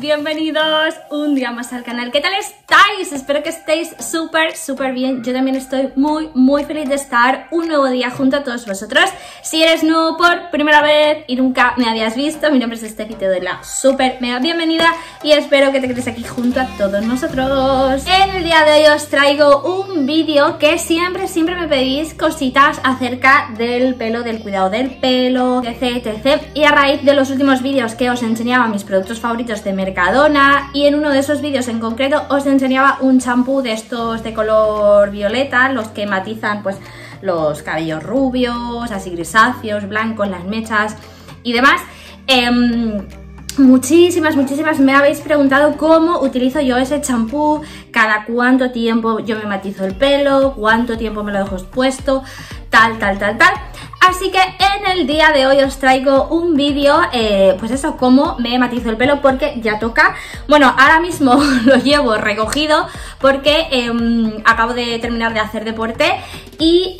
bienvenidos un día más al canal. ¿Qué tal estáis? Espero que estéis súper bien. Yo también estoy muy feliz de estar un nuevo día junto a todos vosotros. Si eres nuevo por primera vez y nunca me habías visto, mi nombre es Steph y te doy la súper mega bienvenida y espero que te quedes aquí junto a todos nosotros. En el día de hoy os traigo un vídeo que siempre me pedís cositas acerca del pelo, del cuidado del pelo, etc. Y a raíz de los últimos vídeos que os enseñaba mis productos favoritos de Mercadona, y en uno de esos vídeos en concreto os enseñaba un champú de estos de color violeta, los que matizan pues los cabellos rubios, así grisáceos, blancos, las mechas y demás. Muchísimas me habéis preguntado cómo utilizo yo ese champú, cada cuánto tiempo yo me matizo el pelo, cuánto tiempo me lo dejo expuesto, tal. Así que en el día de hoy os traigo un vídeo, pues eso, cómo me matizo el pelo, porque ya toca. Bueno, ahora mismo lo llevo recogido porque acabo de terminar de hacer deporte y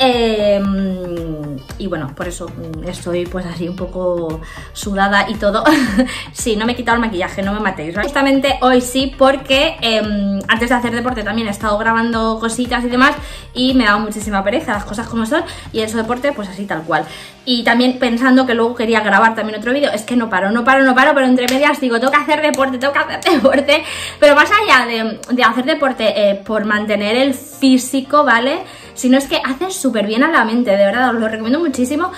bueno, por eso estoy pues así un poco sudada y todo. Sí, no me he quitado el maquillaje, no me matéis, ¿vale? Justamente hoy sí, porque antes de hacer deporte también he estado grabando cositas y demás y me ha dado muchísima pereza, las cosas como son, y eso deporte pues así tal cual. Y también pensando que luego quería grabar también otro vídeo, es que no paro, pero entre medias digo, tengo que hacer deporte, pero más allá de hacer deporte por mantener el físico, ¿vale? Sino es que hace súper bien a la mente, de verdad, os lo recomiendo muchísimo,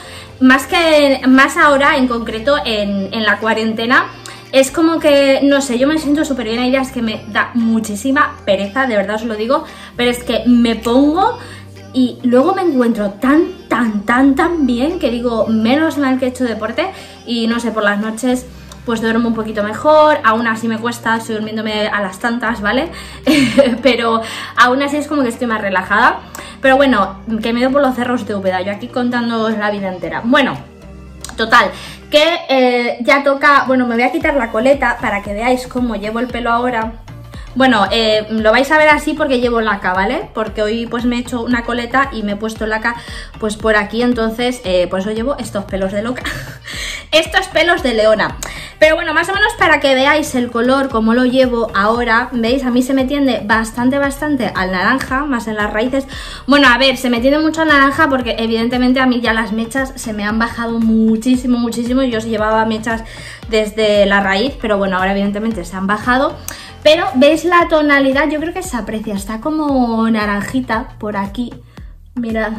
más ahora en concreto en la cuarentena. Es como que, no sé, yo me siento súper bien. Hay días que me da muchísima pereza, de verdad os lo digo, pero es que me pongo y luego me encuentro tan bien que digo, menos mal que he hecho deporte. Y no sé, por las noches pues duermo un poquito mejor, aún así me cuesta, estoy durmiéndome a las tantas, ¿vale? Pero aún así es como que estoy más relajada. Pero bueno, que me doy por los cerros de Úbeda, yo aquí contándoos la vida entera. Bueno, total, que ya toca. Bueno, me voy a quitar la coleta para que veáis cómo llevo el pelo ahora. Bueno, lo vais a ver así porque llevo laca, ¿vale? Porque hoy pues me he hecho una coleta y me he puesto laca pues por aquí, entonces por eso llevo estos pelos de loca. Estos pelos de leona. Pero bueno, más o menos para que veáis el color, como lo llevo ahora, ¿veis? A mí se me tiende bastante al naranja, más en las raíces. Bueno, a ver, se me tiende mucho al naranja porque evidentemente a mí ya las mechas se me han bajado muchísimo. Yo llevaba mechas desde la raíz, pero bueno, ahora evidentemente se han bajado. Pero, ¿veis la tonalidad? Yo creo que se aprecia, está como naranjita por aquí. Mirad.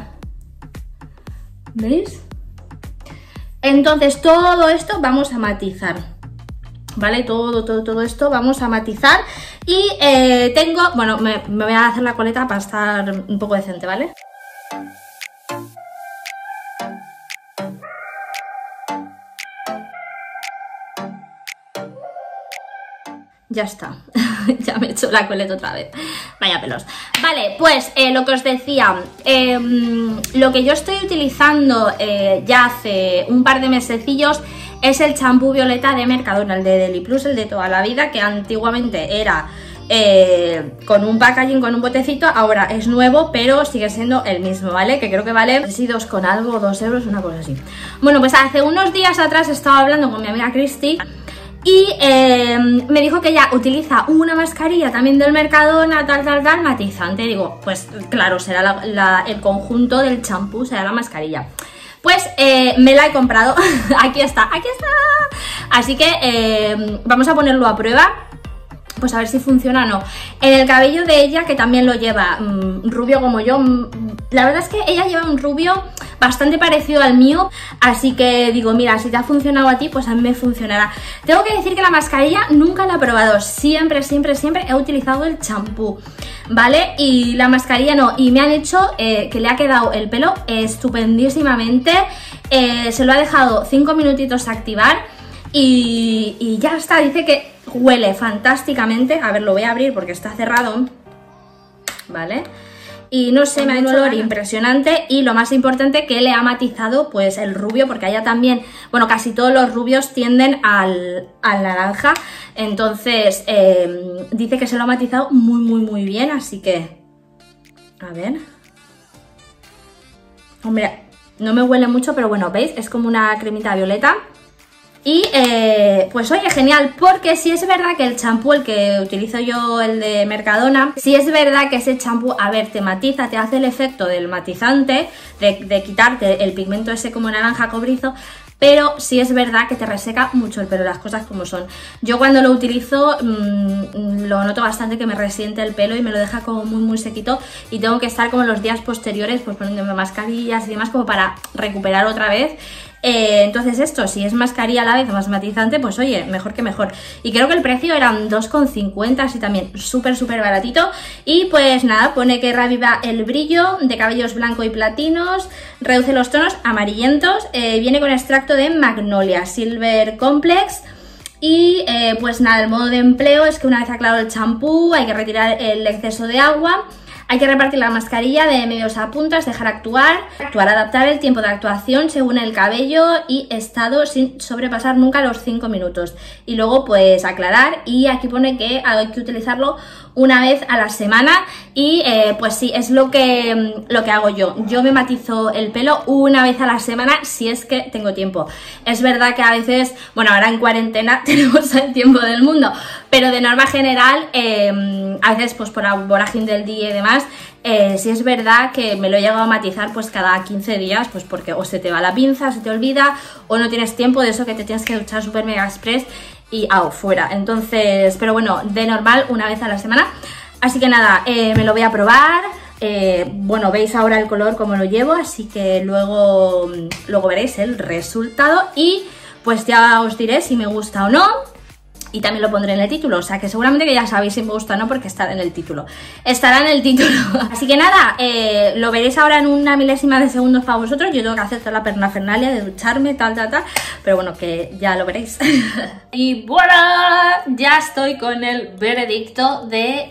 ¿Veis? Entonces, todo esto vamos a matizar, ¿vale? Todo esto vamos a matizar. Y bueno, me voy a hacer la coleta para estar un poco decente, ¿vale? Ya está, ya me he hecho la coleta otra vez. Vaya pelos. Vale, pues lo que os decía, lo que yo estoy utilizando ya hace un par de mesecillos es el champú violeta de Mercadona, el de Deli Plus, el de toda la vida, que antiguamente era con un packaging, con un botecito, ahora es nuevo, pero sigue siendo el mismo, ¿vale? Que creo que vale, no sé si 2 con algo, 2 euros, una cosa así. Bueno, pues hace unos días atrás estaba hablando con mi amiga Cristi y me dijo que ella utiliza una mascarilla también del Mercadona, tal, matizante. Digo, pues claro, será el conjunto del champú, será la mascarilla. Pues me la he comprado. Aquí está. Así que vamos a ponerlo a prueba, pues a ver si funciona o no. En el cabello de ella, que también lo lleva rubio como yo, la verdad es que ella lleva un rubio bastante parecido al mío, así que digo, mira, si te ha funcionado a ti, pues a mí me funcionará. Tengo que decir que la mascarilla nunca la he probado, siempre he utilizado el champú, ¿vale? Y la mascarilla no, y me han dicho que le ha quedado el pelo estupendísimamente. Se lo ha dejado 5 minutitos a activar y ya está. Dice que huele fantásticamente. A ver, lo voy a abrir porque está cerrado, ¿vale? Y no sé, me da un olor impresionante. Y lo más importante, que le ha matizado pues el rubio, porque allá también, bueno, casi todos los rubios tienden al naranja. Entonces dice que se lo ha matizado muy bien. Así que, a ver. Hombre, no me huele mucho, pero bueno, ¿veis? Es como una cremita violeta. Y pues oye, genial, porque sí es verdad que el champú, el que utilizo yo, el de Mercadona, sí es verdad que ese champú, a ver, te matiza, te hace el efecto del matizante, de quitarte el pigmento ese como naranja cobrizo, pero sí es verdad que te reseca mucho el pelo, las cosas como son. Yo cuando lo utilizo lo noto bastante que me resiente el pelo y me lo deja como muy sequito, y tengo que estar como los días posteriores pues poniéndome mascarillas y demás como para recuperar otra vez. Entonces esto, si es mascarilla a la vez más matizante, pues oye, mejor que mejor. Y creo que el precio eran 2,50, así también súper baratito. Y pues nada, pone que reaviva el brillo de cabellos blanco y platinos, reduce los tonos amarillentos, viene con extracto de Magnolia Silver Complex. Y pues nada, el modo de empleo es que una vez aclarado el champú hay que retirar el exceso de agua. Hay que repartir la mascarilla de medios a puntas, dejar actuar, adaptar el tiempo de actuación según el cabello y estado sin sobrepasar nunca los 5 minutos. Y luego pues aclarar, y aquí pone que hay que utilizarlo una vez a la semana y pues sí, es lo que hago yo. Yo me matizo el pelo una vez a la semana si es que tengo tiempo. Es verdad que a veces, bueno, ahora en cuarentena tenemos el tiempo del mundo, pero de norma general a veces pues por la vorágine del día y demás, sí es verdad que me lo he llegado a matizar pues cada 15 días, pues porque o se te va la pinza, se te olvida, o no tienes tiempo de eso que te tienes que duchar super mega express y fuera. Entonces, pero bueno, de normal una vez a la semana. Así que nada, me lo voy a probar. Bueno, veis ahora el color como lo llevo, así que luego veréis el resultado y pues ya os diré si me gusta o no. Y también lo pondré en el título, o sea que seguramente que ya sabéis si me gusta o no porque estará en el título. Estará en el título. Así que nada, lo veréis ahora en una milésima de segundos para vosotros. Yo tengo que hacer toda la pernafernalia de ducharme, tal. Pero bueno, que ya lo veréis. Y bueno, ya estoy con el veredicto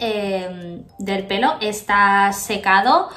del pelo. Está secado.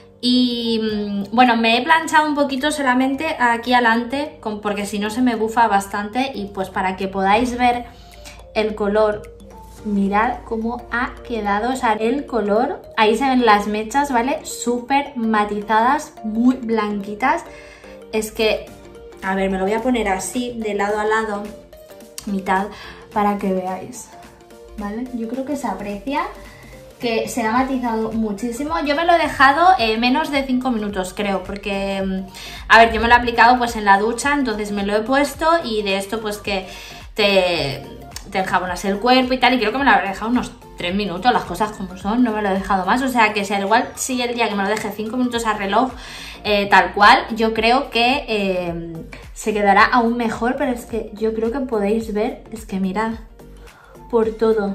Y bueno, me he planchado un poquito solamente aquí adelante, porque si no se me bufa bastante. Y pues para que podáis ver el color, mirad cómo ha quedado, o sea, el color, ahí se ven las mechas, ¿vale? Súper matizadas, muy blanquitas. Es que, a ver, me lo voy a poner así, de lado a lado, mitad, para que veáis, ¿vale? Yo creo que se aprecia que se ha matizado muchísimo. Yo me lo he dejado menos de 5 minutos, creo, porque, a ver, yo me lo he aplicado pues en la ducha, entonces me lo he puesto y de esto pues que te enjabonas el cuerpo y tal, y creo que me lo habré dejado unos 3 minutos, las cosas como son, no me lo he dejado más, o sea que si al igual si el día que me lo deje 5 minutos a reloj, tal cual, yo creo que se quedará aún mejor, pero es que yo creo que podéis ver, es que mirad, por todo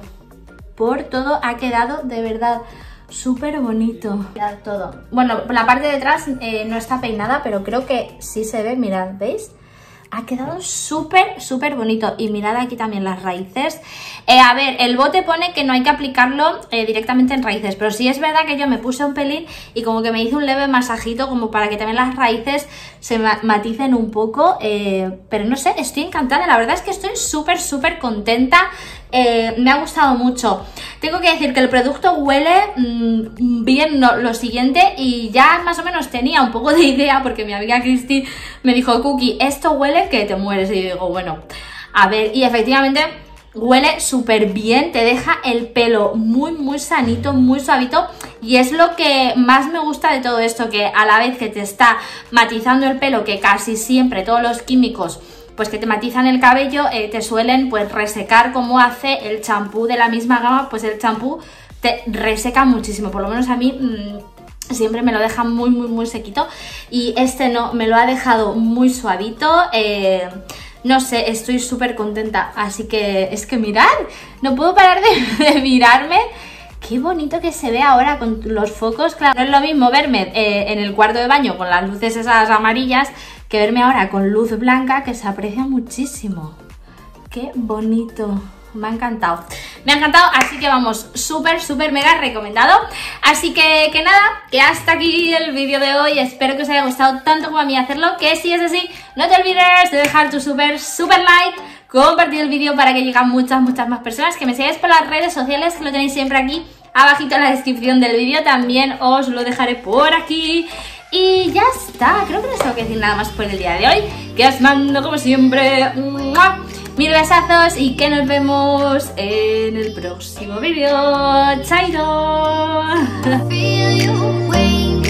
ha quedado de verdad súper bonito. Mirad todo. Bueno, la parte de atrás no está peinada, pero creo que sí se ve, mirad, ¿veis? Ha quedado súper bonito. Y mirad aquí también las raíces. A ver, el bote pone que no hay que aplicarlo directamente en raíces, pero sí es verdad que yo me puse un pelín y como que me hice un leve masajito como para que también las raíces se maticen un poco, pero no sé, estoy encantada. La verdad es que estoy súper contenta. Me ha gustado mucho. Tengo que decir que el producto huele bien, lo siguiente, y ya más o menos tenía un poco de idea porque mi amiga Cristi me dijo: Cookie, esto huele que te mueres. Y yo digo, bueno, a ver, y efectivamente huele súper bien, te deja el pelo muy sanito, muy suavito, y es lo que más me gusta de todo esto, que a la vez que te está matizando el pelo, que casi siempre todos los químicos pues que te matizan el cabello te suelen pues resecar, como hace el champú de la misma gama, pues el champú te reseca muchísimo, por lo menos a mí siempre me lo deja muy sequito, y este no, me lo ha dejado muy suavito. No sé, estoy súper contenta, así que es que mirad, no puedo parar de mirarme. Qué bonito que se ve ahora con los focos. Claro, no es lo mismo verme en el cuarto de baño con las luces esas amarillas que verme ahora con luz blanca, que se aprecia muchísimo. Qué bonito. Me ha encantado. Me ha encantado, así que vamos, súper mega recomendado. Así que nada, que hasta aquí el vídeo de hoy. Espero que os haya gustado tanto como a mí hacerlo, que si es así, no te olvides de dejar tu súper like, compartir el vídeo para que lleguen muchas más personas, que me sigáis por las redes sociales, que lo tenéis siempre aquí abajito en la descripción del vídeo, también os lo dejaré por aquí. Y ya está, creo que no tengo que decir nada más por el día de hoy. que os mando como siempre. ¡Mua! Mil besazos y que nos vemos en el próximo vídeo. ¡Chaito!